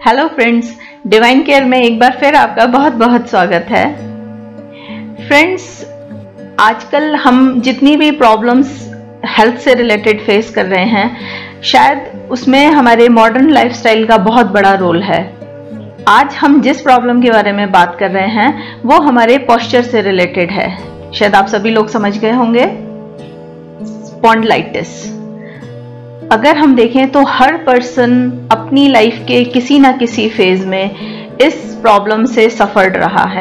Hello friends, divine care में एक बार फिर आपका बहुत बहुत स्वागत है। फ्रेंड्स, आजकल हम जितनी भी प्रॉब्लम्स हेल्थ से रिलेटेड फेस कर रहे हैं, शायद उसमें हमारे मॉडर्न लाइफस्टाइल का बहुत बड़ा रोल है। आज हम जिस प्रॉब्लम के बारे में बात कर रहे हैं वो हमारे पोस्चर से रिलेटेड है। शायद आप सभी लोग समझ गए होंगे, स्पॉन्डिलाइटिस। अगर हम देखें तो हर पर्सन अपनी लाइफ के किसी ना किसी फेज में इस प्रॉब्लम से सफर रहा है।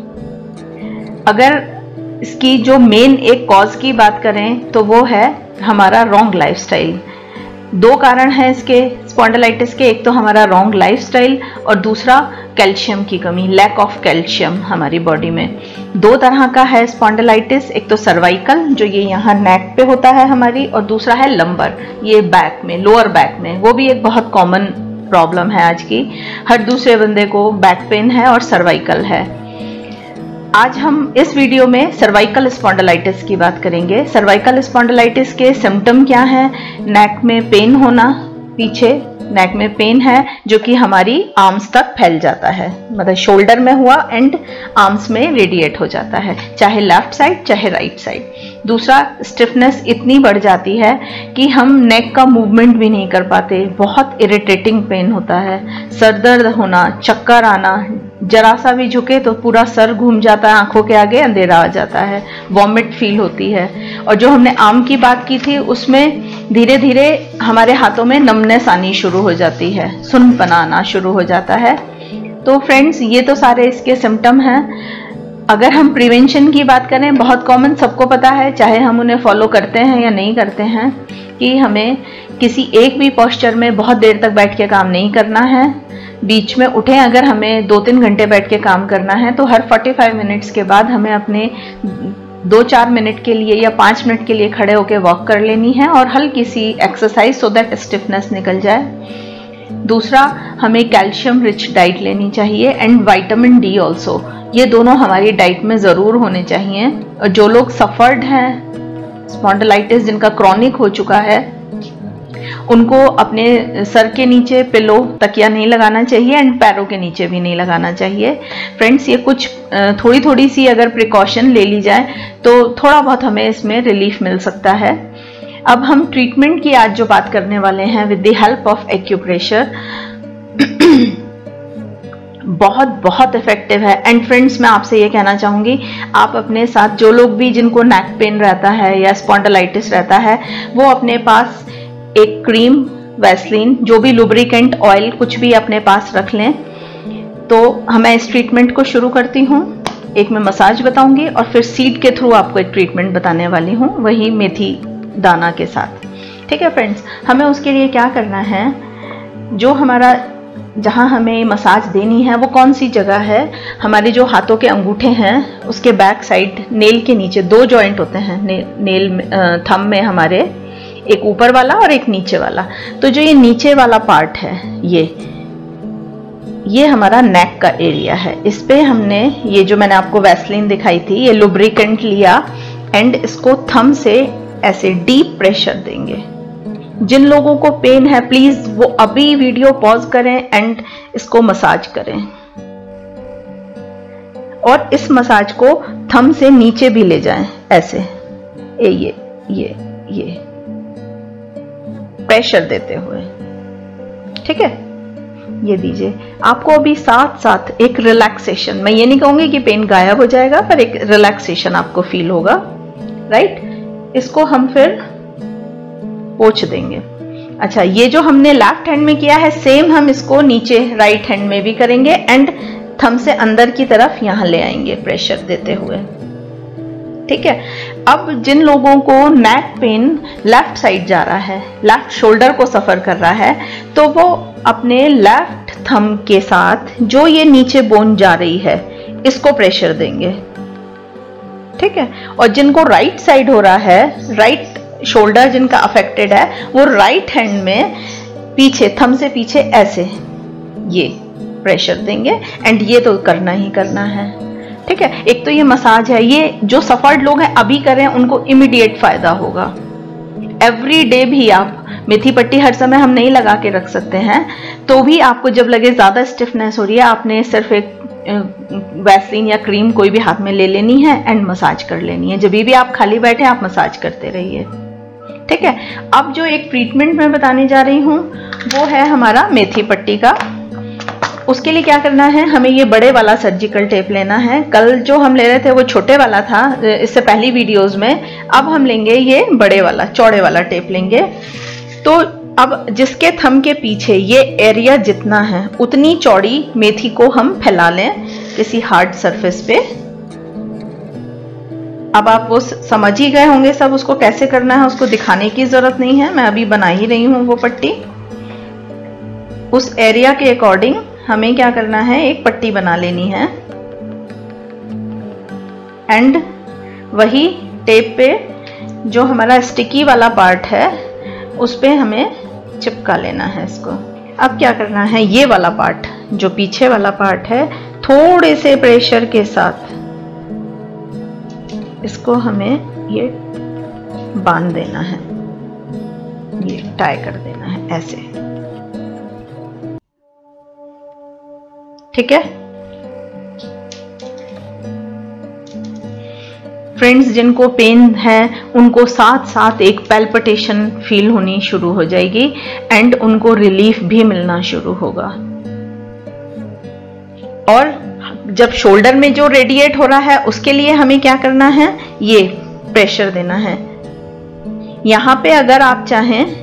अगर इसकी जो मेन एक कॉज की बात करें तो वो है हमारा रॉन्ग लाइफस्टाइल। दो कारण हैं इसके स्पॉन्डिलाइटिस के, एक तो हमारा रॉन्ग लाइफस्टाइल और दूसरा कैल्शियम की कमी, लैक ऑफ कैल्शियम हमारी बॉडी में। दो तरह का है स्पॉन्डिलाइटिस, एक तो सर्वाइकल जो ये यहाँ नेक पे होता है हमारी, और दूसरा है लंबर, ये बैक में, लोअर बैक में। वो भी एक बहुत कॉमन प्रॉब्लम है आज की, हर दूसरे बंदे को बैक पेन है और सर्वाइकल है। आज हम इस वीडियो में सर्वाइकल स्पॉन्डिलाइटिस की बात करेंगे। सर्वाइकल स्पॉन्डिलाइटिस के सिम्टम क्या हैं? नेक में पेन होना, पीछे नेक में पेन है जो कि हमारी आर्म्स तक फैल जाता है, मतलब शोल्डर में हुआ एंड आर्म्स में रेडिएट हो जाता है, चाहे लेफ्ट साइड चाहे राइट साइड। दूसरा, स्टिफनेस इतनी बढ़ जाती है कि हम नेक का मूवमेंट भी नहीं कर पाते, बहुत इरिटेटिंग पेन होता है। सर दर्द होना, चक्कर आना, जरा सा भी झुके तो पूरा सर घूम जाता है, आंखों के आगे अंधेरा आ जाता है, वॉमिट फील होती है। और जो हमने आर्म की बात की थी उसमें धीरे धीरे हमारे हाथों में नमनेस आनी शुरू हो जाती है, सुन्नपना आना शुरू हो जाता है। तो फ्रेंड्स, ये तो सारे इसके सिम्टम हैं। अगर हम प्रिवेंशन की बात करें, बहुत कॉमन, सबको पता है, चाहे हम उन्हें फॉलो करते हैं या नहीं करते हैं, कि हमें किसी एक भी पोस्चर में बहुत देर तक बैठ के काम नहीं करना है। बीच में उठें, अगर हमें 2-3 घंटे बैठ के काम करना है तो हर 45 मिनट्स के बाद हमें अपने 2-4 मिनट के लिए या 5 मिनट के लिए खड़े होकर वॉक कर लेनी है और हल्की सी एक्सरसाइज, सो दैट स्टिफनेस निकल जाए। दूसरा, हमें कैल्शियम रिच डाइट लेनी चाहिए एंड विटामिन डी ऑल्सो। ये दोनों हमारी डाइट में ज़रूर होने चाहिए। और जो लोग सफर्ड हैं स्पॉन्डिलाइटिस, जिनका क्रॉनिक हो चुका है, उनको अपने सर के नीचे पिलो, तकिया नहीं लगाना चाहिए एंड पैरों के नीचे भी नहीं लगाना चाहिए। फ्रेंड्स, ये कुछ थोड़ी थोड़ी सी अगर प्रिकॉशन ले ली जाए तो थोड़ा बहुत हमें इसमें रिलीफ मिल सकता है। अब हम ट्रीटमेंट की आज जो बात करने वाले हैं with the help of acupressure, बहुत बहुत इफेक्टिव है। एंड फ्रेंड्स, मैं आपसे ये कहना चाहूँगी, आप अपने साथ जो लोग भी जिनको नेक पेन रहता है या स्पॉन्डिलाइटिस रहता है, वो अपने पास एक क्रीम, वैसलीन, जो भी लुब्रिकेंट ऑयल, कुछ भी अपने पास रख लें। तो मैं इस ट्रीटमेंट को शुरू करती हूँ। एक मैं मसाज बताऊंगी और फिर सीड के थ्रू आपको एक ट्रीटमेंट बताने वाली हूँ, वही मेथी दाना के साथ। ठीक है फ्रेंड्स, हमें उसके लिए क्या करना है, जो हमारा जहाँ हमें मसाज देनी है वो कौन सी जगह है, हमारे जो हाथों के अंगूठे हैं उसके बैक साइड, नेल के नीचे 2 जॉइंट होते हैं नेल थंब में हमारे, एक ऊपर वाला और एक नीचे वाला। तो जो ये नीचे वाला पार्ट है, ये हमारा नेक का एरिया है। इस पे हमने ये जो मैंने आपको वैसलीन दिखाई थी, ये लुब्रिकेंट लिया एंड इसको थंब से ऐसे डीप प्रेशर देंगे। जिन लोगों को पेन है, प्लीज वो अभी वीडियो पॉज करें एंड इसको मसाज करें। और इस मसाज को थंब से नीचे भी ले जाएं, ऐसे ये प्रेशर देते हुए। ठीक है, ये दीजिए। आपको अभी साथ साथ एक रिलैक्सेशन, मैं ये नहीं कहूंगी कि पेन गायब हो जाएगा, पर एक रिलैक्सेशन आपको फील होगा, राइट। इसको हम फिर पोंछ देंगे। अच्छा, ये जो हमने लेफ्ट हैंड में किया है, सेम हम इसको नीचे राइट हैंड में भी करेंगे एंड थंब से अंदर की तरफ यहां ले आएंगे प्रेशर देते हुए। ठीक है। अब जिन लोगों को नेक पेन लेफ्ट साइड जा रहा है, लेफ्ट शोल्डर को सफर कर रहा है, तो वो अपने लेफ्ट थंब के साथ जो ये नीचे बोन जा रही है, इसको प्रेशर देंगे। ठीक है। और जिनको राइट साइड हो रहा है, राइट शोल्डर जिनका अफेक्टेड है, वो राइट हैंड में पीछे, थंब से पीछे ऐसे ये प्रेशर देंगे एंड ये तो करना ही करना है। ठीक है। एक तो ये मसाज है, ये जो सफर्ड लोग हैं अभी करें, उनको इमीडिएट फायदा होगा। एवरी डे भी आप मेथी पट्टी हर समय हम नहीं लगा के रख सकते हैं, तो भी आपको जब लगे ज़्यादा स्टिफनेस हो रही है, आपने सिर्फ एक वैसलीन या क्रीम कोई भी हाथ में ले लेनी है एंड मसाज कर लेनी है। जब भी आप खाली बैठे आप मसाज करते रहिए, ठीक है। अब जो एक ट्रीटमेंट मैं बताने जा रही हूँ वो है हमारा मेथी पट्टी का। उसके लिए क्या करना है, हमें ये बड़े वाला सर्जिकल टेप लेना है। कल जो हम ले रहे थे वो छोटे वाला था इससे पहली वीडियोस में, अब हम लेंगे ये बड़े वाला चौड़े वाला टेप लेंगे। तो अब जिसके थंब के पीछे ये एरिया जितना है उतनी चौड़ी मेथी को हम फैला लें किसी हार्ड सरफेस पे। अब आप वो समझ ही गए होंगे सब, उसको कैसे करना है उसको दिखाने की जरूरत नहीं है, मैं अभी बना ही रही हूँ वो पट्टी। उस एरिया के अकॉर्डिंग हमें क्या करना है, एक पट्टी बना लेनी है एंड वही टेप पे जो हमारा स्टिकी वाला पार्ट है उस पे हमें चिपका लेना है इसको। अब क्या करना है, ये वाला पार्ट जो पीछे वाला पार्ट है थोड़े से प्रेशर के साथ इसको हमें ये बांध देना है, ये टाई कर देना है ऐसे, ठीक है। फ्रेंड्स, जिनको पेन है उनको साथ साथ एक पैल्पिटेशन फील होनी शुरू हो जाएगी एंड उनको रिलीफ भी मिलना शुरू होगा। और जब शोल्डर में जो रेडिएट हो रहा है उसके लिए हमें क्या करना है, ये प्रेशर देना है। यहां पे अगर आप चाहें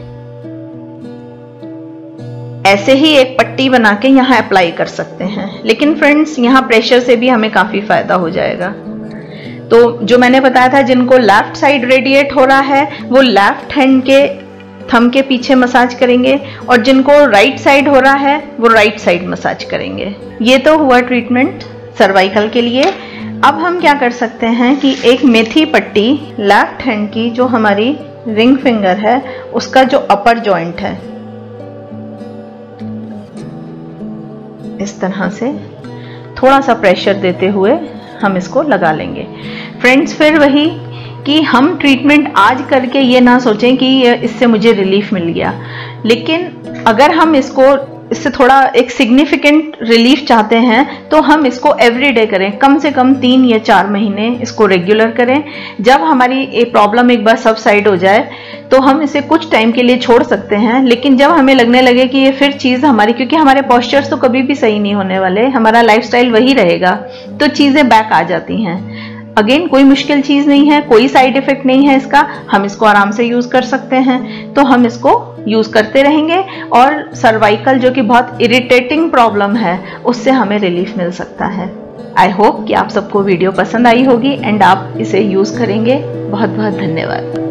ऐसे ही एक पट्टी बना के यहां अप्लाई कर सकते हैं, लेकिन फ्रेंड्स यहां प्रेशर से भी हमें काफी फायदा हो जाएगा। तो जो मैंने बताया था जिनको लेफ्ट साइड रेडिएट हो रहा है वो लेफ्ट हैंड के थंब के पीछे मसाज करेंगे और जिनको राइट साइड हो रहा है वो राइट साइड मसाज करेंगे। ये तो हुआ ट्रीटमेंट सर्वाइकल के लिए। अब हम क्या कर सकते हैं कि एक मेथी पट्टी लेफ्ट हैंड की जो हमारी रिंग फिंगर है उसका जो अपर जॉइंट है इस तरह से थोड़ा सा प्रेशर देते हुए हम इसको लगा लेंगे। फ्रेंड्स, फिर वही कि हम ट्रीटमेंट आज करके ये ना सोचें कि इससे मुझे रिलीफ मिल गया, लेकिन अगर हम इससे थोड़ा एक सिग्निफिकेंट रिलीफ चाहते हैं तो हम इसको एवरीडे करें, कम से कम 3 या 4 महीने इसको रेगुलर करें। जब हमारी ये प्रॉब्लम एक बार सबसाइड हो जाए तो हम इसे कुछ टाइम के लिए छोड़ सकते हैं, लेकिन जब हमें लगने लगे कि ये फिर चीज़ हमारी, क्योंकि हमारे पोस्चर्स तो कभी भी सही नहीं होने वाले, हमारा लाइफस्टाइल वही रहेगा, तो चीज़ें बैक आ जाती हैं। अगेन कोई मुश्किल चीज़ नहीं है, कोई साइड इफेक्ट नहीं है इसका, हम इसको आराम से यूज़ कर सकते हैं। तो हम इसको यूज़ करते रहेंगे और सर्वाइकल जो कि बहुत इरिटेटिंग प्रॉब्लम है उससे हमें रिलीफ मिल सकता है। आई होप कि आप सबको वीडियो पसंद आई होगी एंड आप इसे यूज़ करेंगे। बहुत बहुत धन्यवाद।